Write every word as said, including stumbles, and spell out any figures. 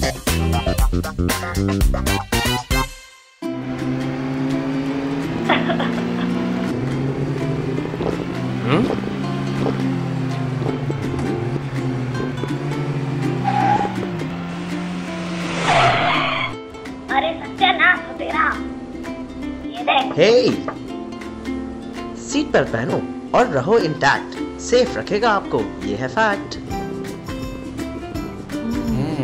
हम्म? अरे सत्यानाश हो तेरा। ये देख। हे, सीट बेल्ट पहनो और रहो इंटैक्ट, सेफ रखेगा आपको, ये है फैक्ट।